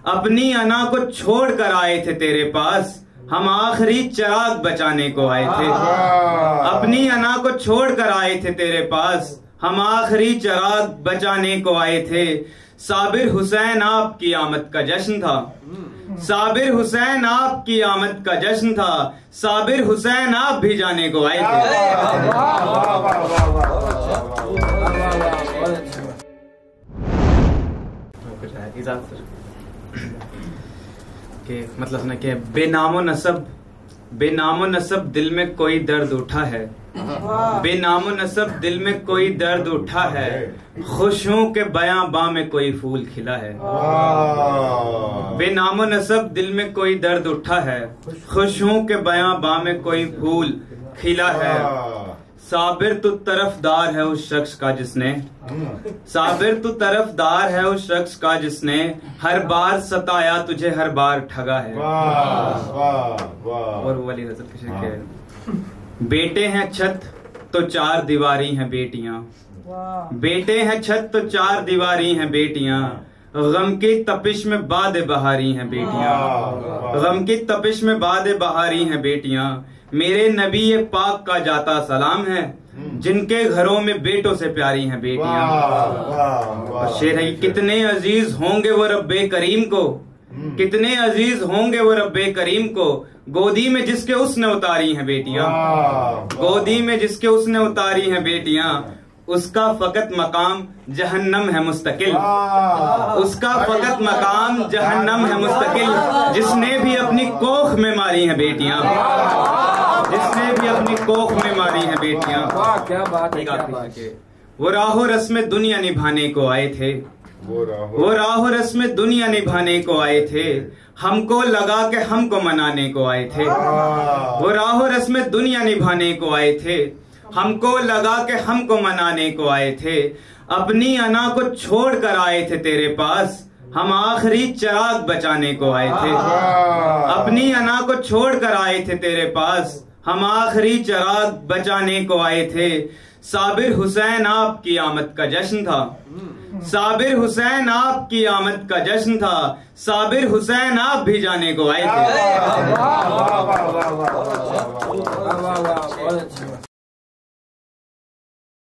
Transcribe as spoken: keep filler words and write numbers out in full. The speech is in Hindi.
अपनी अना को छोड़ कर आए थे तेरे पास, हम आखिरी चिराग बचाने को आए थे। अपनी अना को छोड़ कर आए थे तेरे पास, हम आखिरी चिराग बचाने को आए थे। साबिर हुसैन आपकी आमद का जश्न था, साबिर हुसैन आपकी आमद का जश्न था, साबिर हुसैन आप भी जाने को आए थे। के मतलब ना कि बेनामो नसब बेनामो नसब दिल में कोई दर्द उठा है, बेनामो नसब दिल में कोई दर्द उठा है, खुशियों के बयां बा में कोई फूल खिला है। बेनामो नसब दिल में कोई दर्द उठा है, खुशियों के बयां बा में कोई फूल खिला है। साबिर तू तरफदार है उस शख्स का जिसने, साबिर तू तरफदार है उस शख्स का जिसने हर बार सताया तुझे हर बार ठगा है। वाह, वाह, वाह। और वो वाली हज़रत के शेर के बेटे हैं छत तो चार दीवारी हैं बेटियां, बेटे हैं छत तो चार दीवारी हैं बेटियां, गम की तपिश में बादे बहारी हैं बेटियां, गम की तपिश में बादे बहारी हैं बेटियां। मेरे नबी ये पाक का जाता सलाम है, जिनके घरों में बेटों से प्यारी हैं बेटियां। और शेर है, कितने अजीज होंगे वो रब्बे करीम को, कितने अजीज होंगे वो रब्बे करीम को, गोदी में जिसके उसने उतारी हैं बेटियां, गोदी में जिसके उसने उतारी हैं बेटियां। उसका फकत मकाम जहन्नम है मुस्तकिल, उसका फकत मकाम जहन्नम है मुस्तकिल, जिसने भी अपनी कोख में मारी हैं बेटियां, जिसने भी अपनी कोख में मारी हैं बेटियां। क्या बात है, क्या बात है। वो राहो रस्म दुनिया निभाने को आए थे, वो राहो रस्म दुनिया निभाने को आए थे, हमको लगा के हमको मनाने को आए थे। वो राहो रस्म दुनिया निभाने को आए थे, हमको लगा के हमको मनाने को आए थे। अपनी अना को छोड़ कर आए थे तेरे पास, हम आखिरी चिराग बचाने को आए थे। अपनी अना को छोड़ कर आए थे तेरे पास, हम आखिरी चिराग बचाने को आए थे। साबिर हुसैन आपकी आमद का जश्न था, साबिर हुसैन आपकी आमद का जश्न था, साबिर हुसैन आप भी जाने को आए थे।